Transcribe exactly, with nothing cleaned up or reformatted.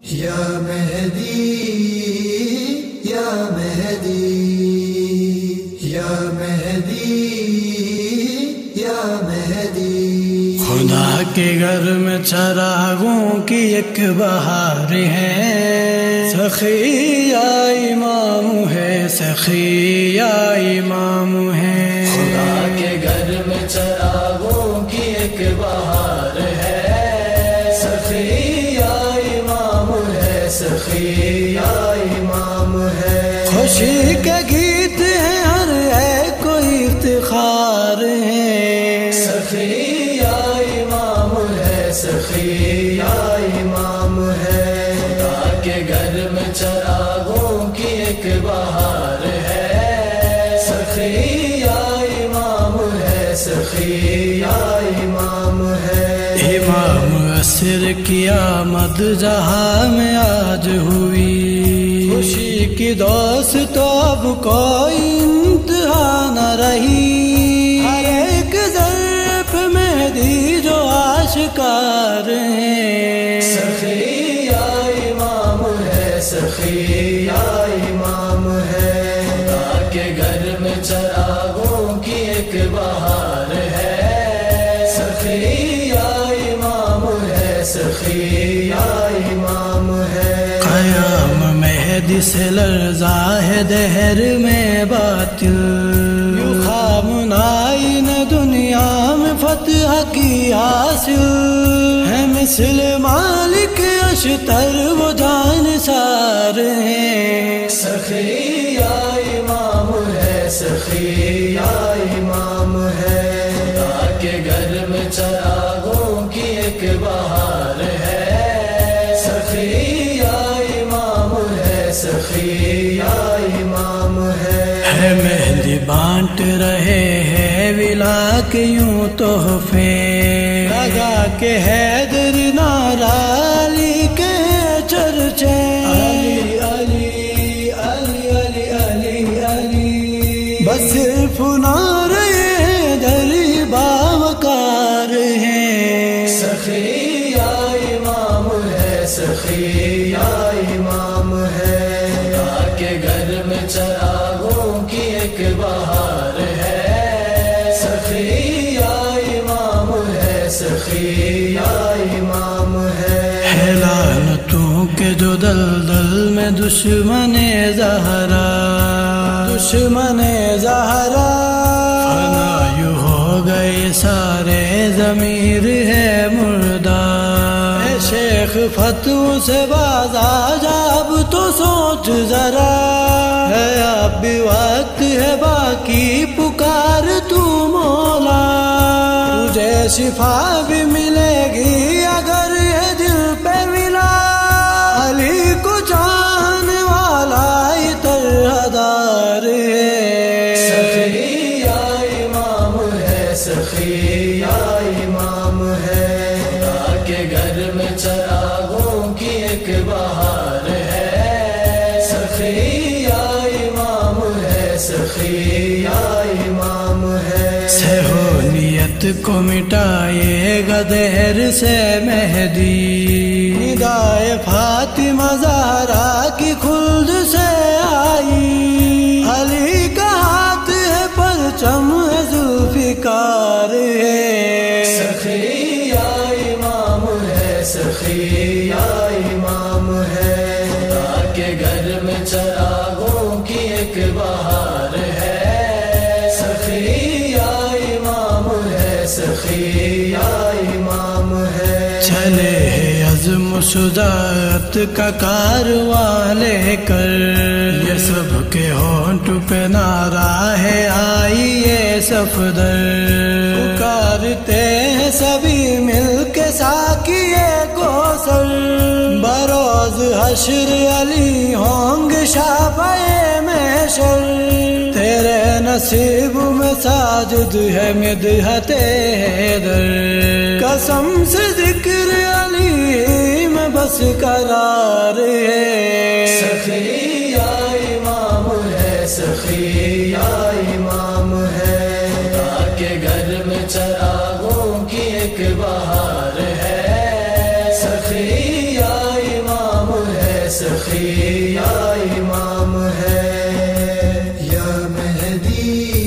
یا مہدی یا مہدی یا مہدی یا مہدی، خدا کے گھر میں چراغوں کی ایک بہار ہے، سخی یا امام ہے، سخی یا امام ہے، خدا کے گھر میں چراغوں کی ایک بہار ہے، سخی یا امام ہے، سخی یا امام ہے، خوشی کے گیت ہیں ہر ایک کوئی افتخار ہے، سخی یا امام ہے، سخی یا امام ہے، خدا کے گھر میں چراغوں کی ایک بہار ہے، سخی یا امام ہے، سخی یا امام ہے، امام عصر کی آمد جہاں میں آج ہوئی، خوشی کی دوست تو اب کوئی انتہا نہ رہی، ہر ایک ضرف مہدی جو آشکار ہیں، سخی یا امام ہے، سخی یا امام ہے، خدا کے گھر میں چراغوں کی ایک بہار ہے، سخی یا امام ہے، سخی یا امام ہے، قیام مہدی سے لرزا ہے دہر میں باطل، یوں خواب نائن دنیا میں فتح کی حاصل ہے، مثل مالک اشتر وہ جانثار ہیں، سخی یا امام ہے، سخی یا امام ہے، خدا کے گھر میں چراغوں کی ایک بہار ہے، سخی یا امام ہے، سخی یا امام ہے، ہے مہدی بانٹ رہے ہیں ولا کے یوں تحفے، لگا کے حیدر نعرہ علی کے چرچے، علی علی علی علی علی علی، بس صرف نعرہ حیدر باوقار ہیں، سخی یا امام ہے، سخی یا امام ہے، خدا کے گھر میں چراغوں کی ایک بہار ہے، سخی یا امام ہے، سخی یا امام ہے، ہے لعنتوں کے جو دلدل میں دشمن زہرا، دشمن زہرا، فنا یوں ہو گئے سارے ضمیر ہے مردہ، اے شیخ فتو سے باز آ جا اب تو سوچ ذرا، ہے اب بھی وقت ہے باقی پکار تو مولا، تجھے شفا بھی ملے گی اگر یہ دل پہ ملا، علی کو چاہنے والا طرحدار ہے، سخی یا امام ہے، سخی یا امام ہے، خدا کے گھر میں چراغوں کی ایک بہار ہے، سخی یا امام ہے، سخی یا امام ہے، سہولیت کو مٹائے گا دہر سے مہدی، ندائے فاطمہ زہرا کی خلد سے آئی، علی کا ہاتھ ہے پرچم ہے ذوالفقار ہے، سخی یا امام ہے، سخی یا امام ہے، خدا کے گھر میں چراغوں کی ایک بہار ہے، سخی یا امام ہے، سخی یا امام ہے، چلے عزم و شجاعت کا کارواں لے کر، یہ سب کے ہونٹ پہ نعرہ ہے آئیے صفدر، پکارتے ہیں سبھی مل کے ساقیے کوثر، بروز حشر علی ہوں گے شافعِ محشر، تیرے نصیب میں ساجد ہے مدحت حیدر، قسم سے ذکر علی میں بس قرار ہے، سخی یا امام ہے، سخی یا امام ہے، خدا کے گھر میں چراغوں کی ایک بہار ہے، سخی یا امام سخی یا امام ہے، یا مہدی